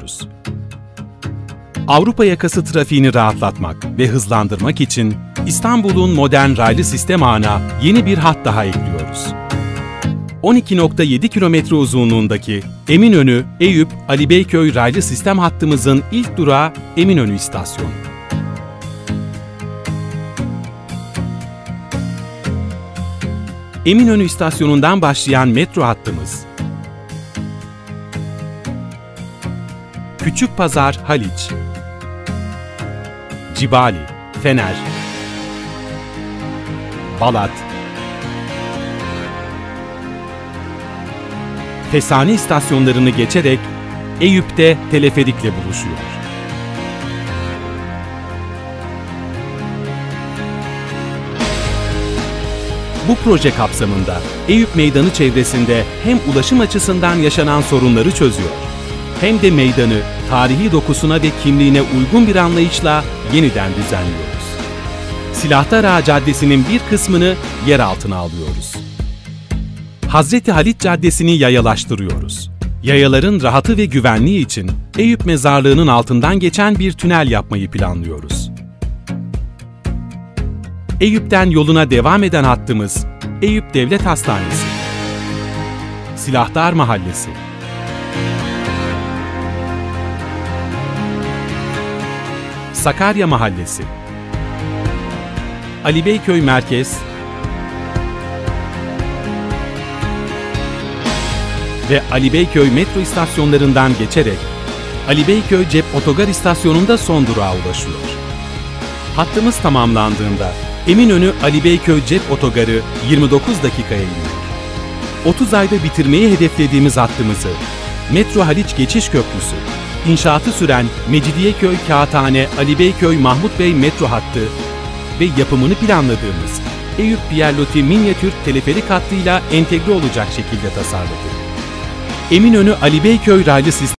planlıyoruz. Avrupa yakası trafiğini rahatlatmak ve hızlandırmak için İstanbul'un modern raylı sistem ağına yeni bir hat daha ekliyoruz. 12,7 kilometre uzunluğundaki Eminönü-Eyüp-Ali Beyköy raylı sistem hattımızın ilk durağı Eminönü İstasyonu. Eminönü İstasyonu'ndan başlayan metro hattımız, Küçükpazar, Haliç, Cibali, Fener, Balat, Fesane istasyonlarını geçerek Eyüp'te teleferikle buluşuyor. Bu proje kapsamında Eyüp Meydanı çevresinde hem ulaşım açısından yaşanan sorunları çözüyor, hem de meydanı tarihi dokusuna ve kimliğine uygun bir anlayışla yeniden düzenliyoruz. Silahtar Ağa Caddesi'nin bir kısmını yer altına alıyoruz. Hazreti Halit Caddesi'ni yayalaştırıyoruz. Yayaların rahatı ve güvenliği için Eyüp Mezarlığı'nın altından geçen bir tünel yapmayı planlıyoruz. Eyüp'ten yoluna devam eden hattımız Eyüp Devlet Hastanesi, Silahtar Mahallesi, Sakarya Mahallesi, Ali Beyköy Merkez ve Ali Beyköy metro istasyonlarından geçerek Ali Beyköy Cep Otogar İstasyonu'nda son durağa ulaşıyor. Hattımız tamamlandığında Eminönü Ali Beyköy Cep Otogarı 29 dakikaya iniyor. 30 ayda bitirmeyi hedeflediğimiz hattımızı Metro Haliç Geçiş Köprüsü, inşaatı süren Mecidiyeköy Kağıthane Ali Beyköy Mahmut Bey metro hattı ve yapımını planladığımız Eyüp Pierlotti minyatür teleferik hattıyla entegre olacak şekilde tasarladık. Eminönü Ali Beyköy raylı sistemi